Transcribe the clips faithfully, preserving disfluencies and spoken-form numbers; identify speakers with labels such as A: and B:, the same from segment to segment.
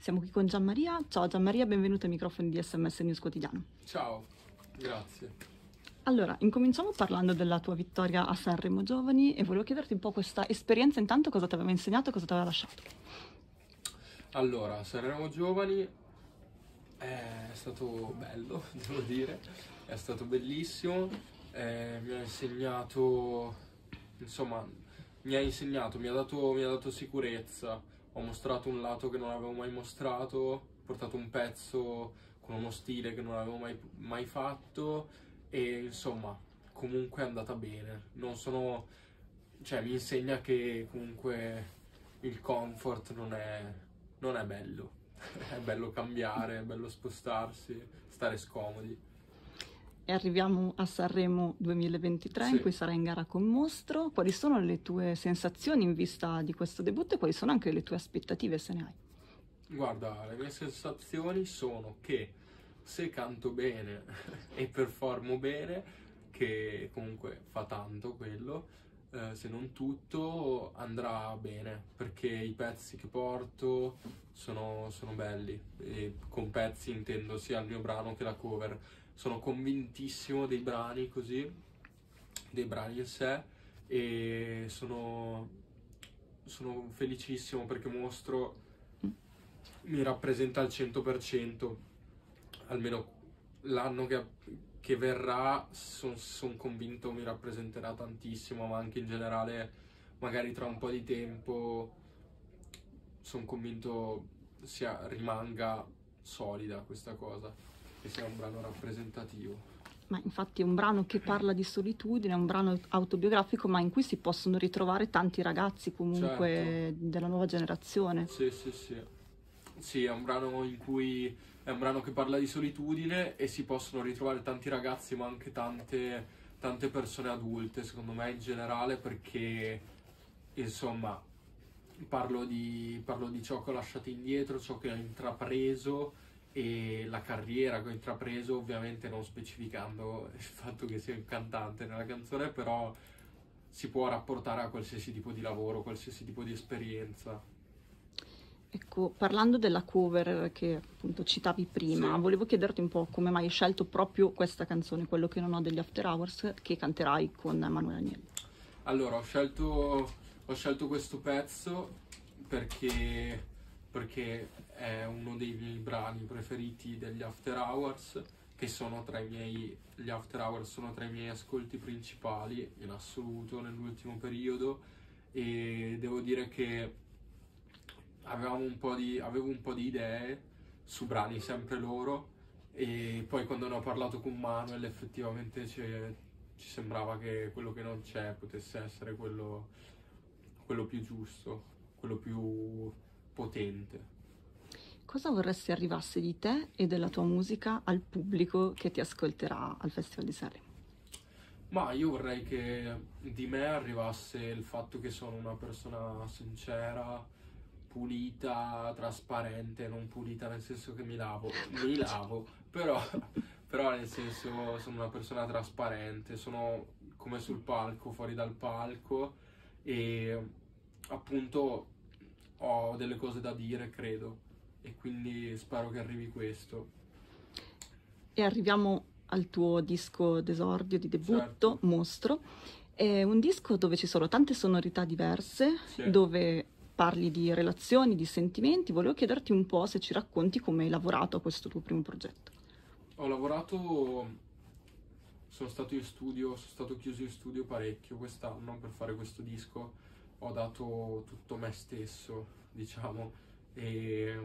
A: Siamo qui con Gianmaria. Ciao Gianmaria, benvenuto ai microfoni di S M S News Quotidiano.
B: Ciao, grazie.
A: Allora, incominciamo parlando della tua vittoria a Sanremo Giovani e volevo chiederti un po' questa esperienza, intanto cosa ti aveva insegnato e cosa ti aveva lasciato.
B: Allora, Sanremo Giovani è stato bello, devo dire, è stato bellissimo, eh, mi ha insegnato, insomma, mi ha insegnato, mi ha dato, mi ha dato sicurezza, ho mostrato un lato che non avevo mai mostrato, ho portato un pezzo con uno stile che non avevo mai, mai fatto e insomma, comunque è andata bene, non sono, cioè mi insegna che comunque il comfort non è, non è bello, è bello cambiare, è bello spostarsi, stare scomodi.
A: E arriviamo a Sanremo duemilaventitré,
B: Sì.
A: in cui sarai in gara con Mostro. Quali sono le tue sensazioni in vista di questo debutto e quali sono anche le tue aspettative, se ne hai?
B: Guarda, le mie sensazioni sono che se canto bene e performo bene, che comunque fa tanto quello, eh, se non tutto andrà bene, perché i pezzi che porto sono, sono belli, e con pezzi intendo sia il mio brano che la cover. Sono convintissimo dei brani così, dei brani in sé, e sono, sono felicissimo perché Mostro mi rappresenta al cento per cento, almeno l'anno che, che verrà sono son convinto mi rappresenterà tantissimo, ma anche in generale magari tra un po' di tempo sono convinto sia, rimanga solida questa cosa, che sia un brano rappresentativo.
A: Ma infatti è un brano che parla di solitudine, è un brano autobiografico, ma in cui si possono ritrovare tanti ragazzi comunque
B: Certo.
A: della nuova generazione.
B: Sì, sì, sì. Sì, è un brano in cui è un brano che parla di solitudine e si possono ritrovare tanti ragazzi, ma anche tante, tante persone adulte, secondo me in generale, perché insomma parlo di, parlo di ciò che ho lasciato indietro, ciò che ho intrapreso e la carriera che ho intrapreso, ovviamente non specificando il fatto che sia un cantante nella canzone, però si può rapportare a qualsiasi tipo di lavoro, qualsiasi tipo di esperienza.
A: Ecco, parlando della cover che appunto citavi prima,
B: Sì.
A: volevo chiederti un po' come mai hai scelto proprio questa canzone, Quello che non ho degli After Hours, che canterai con Emanuele Agnelli.
B: Allora, ho scelto, ho scelto questo pezzo perché, perché è uno dei miei brani preferiti degli After Hours, che sono tra i miei, gli After Hours sono tra i miei ascolti principali in assoluto nell'ultimo periodo, e devo dire che avevamo un po' di, avevo un po' di idee su brani sempre loro, e poi quando ne ho parlato con Manuel effettivamente c'è- ci sembrava che quello che non c'è potesse essere quello, quello più giusto, quello più potente.
A: Cosa vorresti arrivasse di te e della tua musica al pubblico che ti ascolterà al Festival di Sanremo?
B: Ma io vorrei che di me arrivasse il fatto che sono una persona sincera, pulita, trasparente, non pulita nel senso che mi lavo, mi lavo, però, però nel senso sono una persona trasparente, sono come sul palco, fuori dal palco, e appunto ho delle cose da dire, credo, e quindi spero che arrivi questo.
A: E arriviamo al tuo disco d'esordio, di debutto,
B: Certo,
A: Mostro. È un disco dove ci sono tante sonorità diverse,
B: sì.
A: dove parli di relazioni, di sentimenti. Volevo chiederti un po' se ci racconti come hai lavorato a questo tuo primo progetto.
B: Ho lavorato, sono stato in studio, sono stato chiuso in studio parecchio quest'anno per fare questo disco, ho dato tutto me stesso, diciamo, e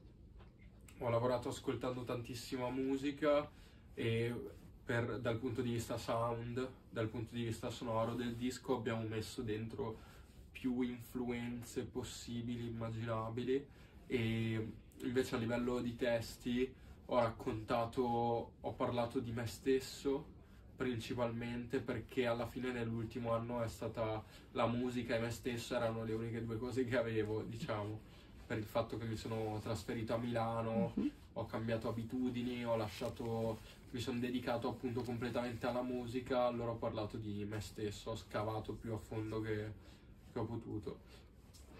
B: ho lavorato ascoltando tantissima musica, e per, dal punto di vista sound, dal punto di vista sonoro del disco abbiamo messo dentro più influenze possibili, immaginabili, e invece a livello di testi ho raccontato, ho parlato di me stesso principalmente, perché alla fine nell'ultimo anno è stata la musica e me stesso erano le uniche due cose che avevo, diciamo, per il fatto che mi sono trasferito a Milano,
A: Mhm.
B: ho cambiato abitudini, ho lasciato, mi sono dedicato appunto completamente alla musica, allora ho parlato di me stesso, ho scavato più a fondo che, che ho potuto.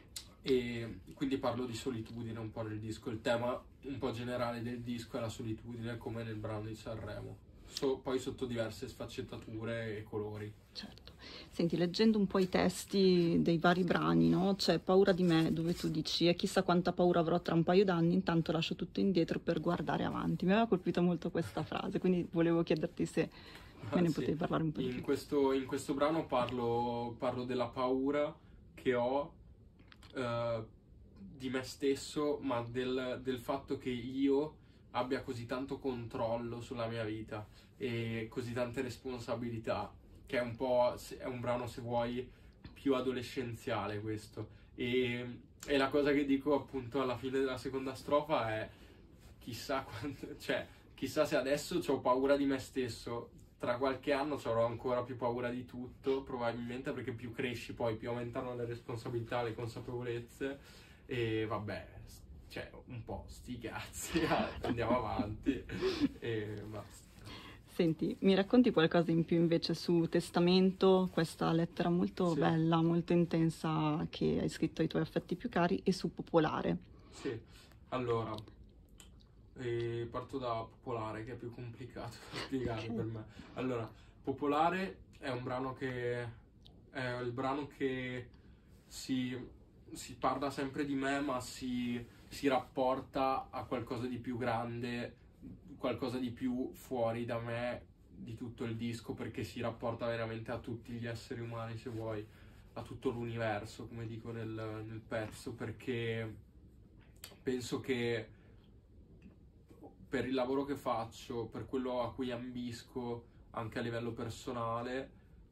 B: E quindi parlo di solitudine un po' nel disco. Il tema un po' generale del disco è la solitudine, come nel brano di Sanremo. So, poi sotto diverse sfaccettature e colori.
A: Certo. Senti, leggendo un po' i testi dei vari brani, no? C'è Paura di me, dove tu dici e chissà quanta paura avrò tra un paio d'anni, intanto lascio tutto indietro per guardare avanti. Mi aveva colpito molto questa frase, quindi volevo chiederti se me ne
B: Ah, sì.
A: potevi parlare un po' di
B: In
A: più.
B: questo, in questo brano parlo, parlo della paura che ho eh, di me stesso, ma del, del fatto che io abbia così tanto controllo sulla mia vita e così tante responsabilità, che è un po', è un brano, se vuoi, più adolescenziale questo. E, e la cosa che dico appunto alla fine della seconda strofa è chissà quando, cioè, chissà se adesso ho paura di me stesso, tra qualche anno avrò ancora più paura di tutto, probabilmente, perché più cresci poi, più aumentano le responsabilità, le consapevolezze, e vabbè, cioè, un po' sti cazzi, andiamo avanti, e basta.
A: Senti, mi racconti qualcosa in più invece su Testamento, questa lettera molto
B: Sì.
A: bella, molto intensa che hai scritto ai tuoi affetti più cari, e su Popolare?
B: Sì, allora, eh, parto da Popolare, che è più complicato da spiegare per me. Allora, Popolare è un brano che è il brano che si, si parla sempre di me, ma si, si rapporta a qualcosa di più grande, qualcosa di più fuori da me, di tutto il disco, perché si rapporta veramente a tutti gli esseri umani, se vuoi, a tutto l'universo, come dico nel, nel pezzo, perché penso che per il lavoro che faccio, per quello a cui ambisco anche a livello personale,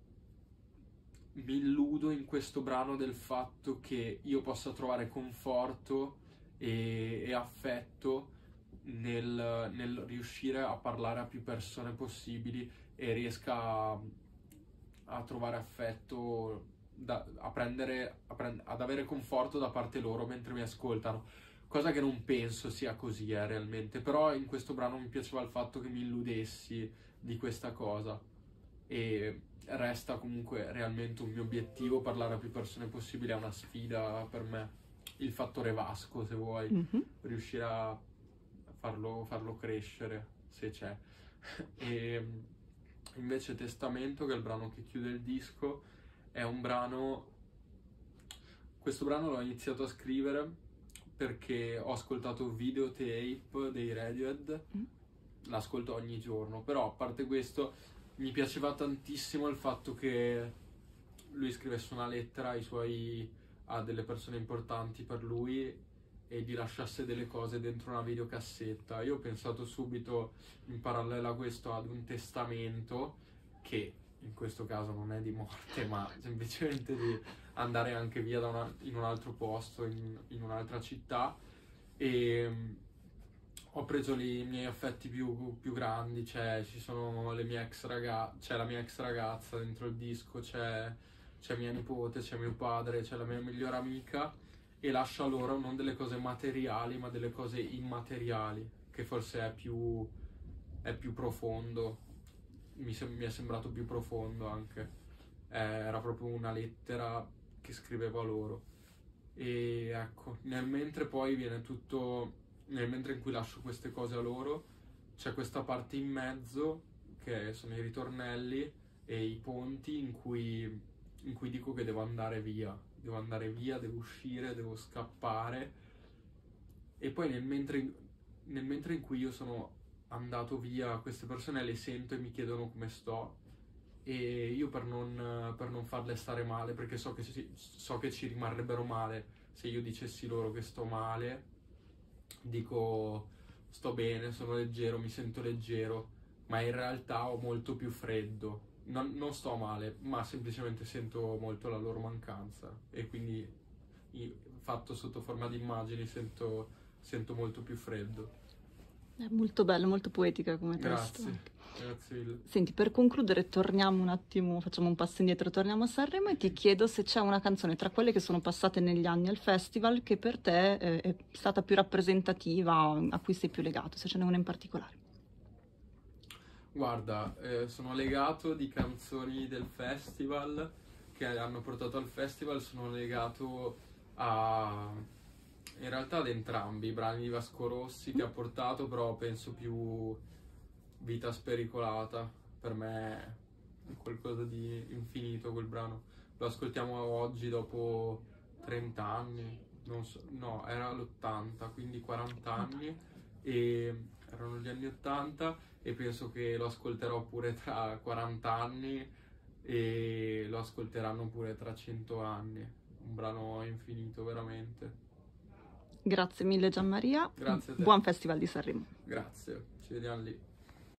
B: mi illudo in questo brano del fatto che io possa trovare conforto e, e affetto nel, nel riuscire a parlare a più persone possibili e riesca a, a trovare affetto, da, a prendere, a prend- ad avere conforto da parte loro mentre mi ascoltano. Cosa che non penso sia così eh, realmente, però in questo brano mi piaceva il fatto che mi illudessi di questa cosa, e resta comunque realmente un mio obiettivo parlare a più persone possibile, è una sfida per me, il fattore Vasco, se vuoi,
A: Mhm.
B: riuscire a farlo, farlo crescere, se c'è. E invece Testamento, che è il brano che chiude il disco, è un brano, questo brano l'ho iniziato a scrivere perché ho ascoltato Videotape dei Radiohead,
A: Mm.
B: l'ascolto ogni giorno, però a parte questo mi piaceva tantissimo il fatto che lui scrivesse una lettera ai suoi, a delle persone importanti per lui, e gli lasciasse delle cose dentro una videocassetta. Io ho pensato subito, in parallelo a questo, ad un testamento, che in questo caso non è di morte, ma semplicemente di andare anche via da una, in un altro posto, in, in un'altra città. E um, ho preso i miei affetti più, più grandi, cioè ci sono le mie ex ragazze, c'è la mia ex ragazza dentro il disco, c'è, c'è mia nipote, c'è mio padre, c'è la mia migliore amica, e lascia loro non delle cose materiali ma delle cose immateriali, che forse è più, è più profondo, mi, sem- mi è sembrato più profondo anche. Eh, era proprio una lettera che scriveva loro. E ecco, nel mentre poi viene tutto, nel mentre in cui lascio queste cose a loro, c'è questa parte in mezzo che sono i ritornelli e i ponti in cui, in cui dico che devo andare via, devo andare via, devo uscire, devo scappare. E poi nel mentre, nel mentre in cui io sono andato via, queste persone le sento e mi chiedono come sto, e io per non, per non farle stare male, perché so che, ci, so che ci rimarrebbero male se io dicessi loro che sto male, dico sto bene, sono leggero, mi sento leggero, ma in realtà ho molto più freddo. Non, non sto male, ma semplicemente sento molto la loro mancanza, e quindi io, fatto sotto forma di immagini, sento, sento molto più freddo.
A: È molto bello, molto poetica come testo.
B: Grazie, grazie mille.
A: Senti, per concludere torniamo un attimo, facciamo un passo indietro, torniamo a Sanremo e ti chiedo se c'è una canzone tra quelle che sono passate negli anni al festival che per te eh, è stata più rappresentativa, a cui sei più legato, se ce n'è una in particolare.
B: Guarda, eh, sono legato di canzoni del festival che hanno portato al festival, sono legato a, in realtà ad entrambi i brani di Vasco Rossi che ha portato, però penso più Vita spericolata, per me è qualcosa di infinito quel brano. Lo ascoltiamo oggi dopo trenta anni, non so, no, era l'ottanta, quindi quaranta anni, e erano gli anni ottanta, e penso che lo ascolterò pure tra quaranta anni e lo ascolteranno pure tra cento anni. Un brano infinito, veramente.
A: Grazie mille Gianmaria,
B: Grazie a te.
A: buon Festival di Sanremo.
B: Grazie, ci vediamo lì.